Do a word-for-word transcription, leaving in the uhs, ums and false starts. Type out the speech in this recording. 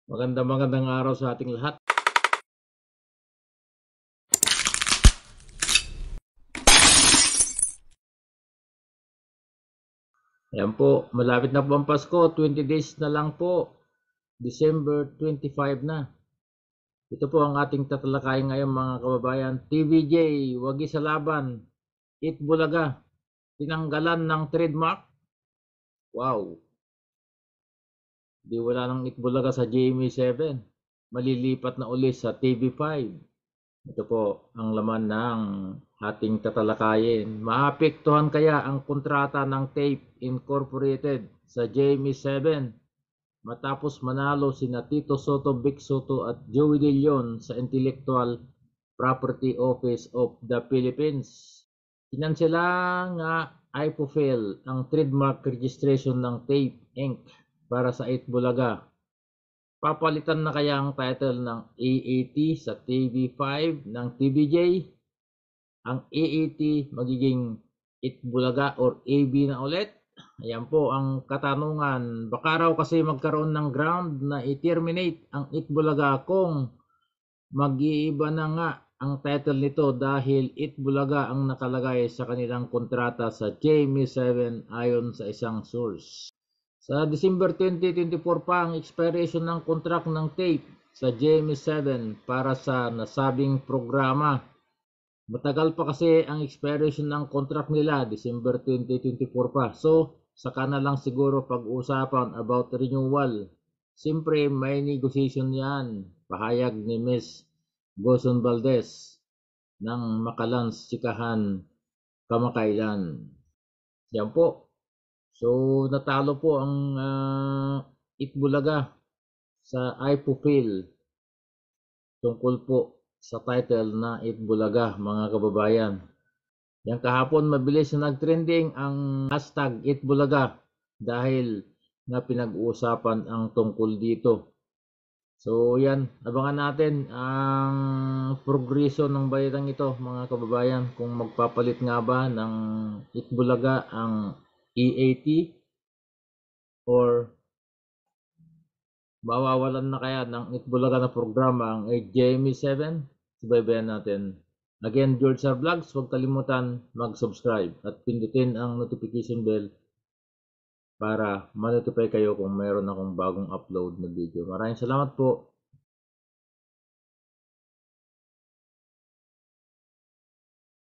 Magandang magandang araw sa ating lahat. Ayan po, malapit na po ang Pasko, twenty days na lang po. December twenty-five na. Ito po ang ating tatalakayin ngayon mga kababayan. T V J, wagi sa laban. Itbulaga, tinanggalan ng trademark. Wow, di wala nang Itbulaga sa G M A seven. Malilipat na uli sa T V five. Ito po ang laman ng ating tatalakayin. Maapektuhan kaya ang kontrata ng Tape Incorporated sa J M A seven matapos manalo sina Tito Soto, Vic Soto at Joey De Leon sa Intellectual Property Office of the Philippines. Kinansela nga I P O P H L ang trademark registration ng Tape Incorporated para sa Itbulaga. Papalitan na kaya ang title ng A A T sa T V five ng T V J? Ang A A T magiging Itbulaga or A B na ulit? Ayan po ang katanungan. Baka raw kasi magkaroon ng ground na i-terminate ang Itbulaga kung mag-iiba na nga ang title nito dahil Itbulaga ang nakalagay sa kanilang kontrata sa J M A seven ayon sa isang source. Sa December twenty twenty-four pa ang expiration ng contract ng Tape sa J M A seven para sa nasabing programa. Matagal pa kasi ang expiration ng contract nila, December twenty twenty-four pa. So, saka na lang siguro pag-usapan about renewal. Siyempre, may negotiation yan. Pahayag ni Miss Goson Valdez ng Makalans Sikahan kamakailan. Yan po. So, natalo po ang uh, Itbulaga sa I P O P H L tungkol po sa title na Itbulaga, mga kababayan. Yang kahapon mabilis na nag-trending ang hashtag Itbulaga dahil na pinag-uusapan ang tungkol dito. So yan, abangan natin ang progreso ng bayan ito mga kababayan kung magpapalit nga ba ng Itbulaga ang A A T or mawawalan na kaya ng Itbulaga na programa ang J M A seven. Subaybayan natin. Again, George R. Vlogs, huwag kalimutan mag-subscribe at pindutin ang notification bell para ma-notify kayo kung mayroon akong bagong upload na video. Maraming salamat po.